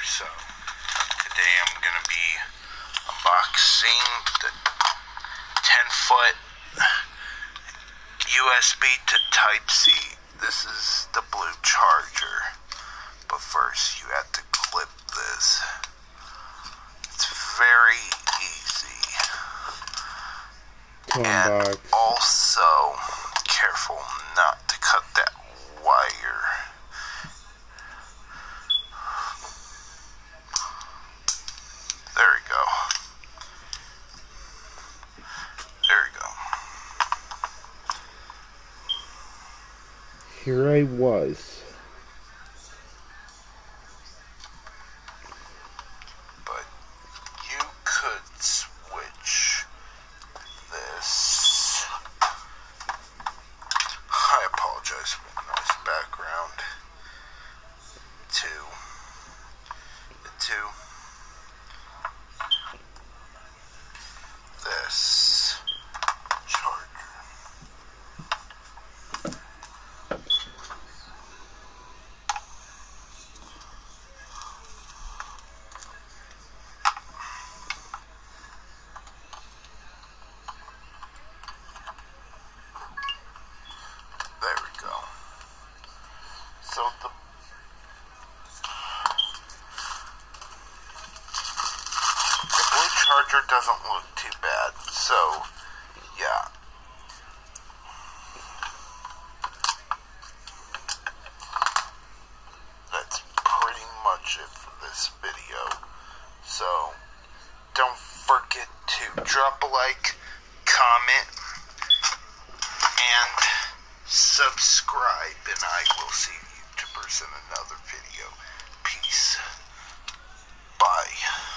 So today I'm going to be unboxing the 10-foot USB to Type-C. This is the blue charger. But first you have to clip this. It's very easy. And also careful not to cut that wire. There we go. There we go. Here I was. But you could switch this. I apologize for the noise background. To this charger. There we go. So the blue charger doesn't look too bad. So, yeah. That's pretty much it for this video. So, don't forget to drop a like, comment, and subscribe, and I will see you in another video.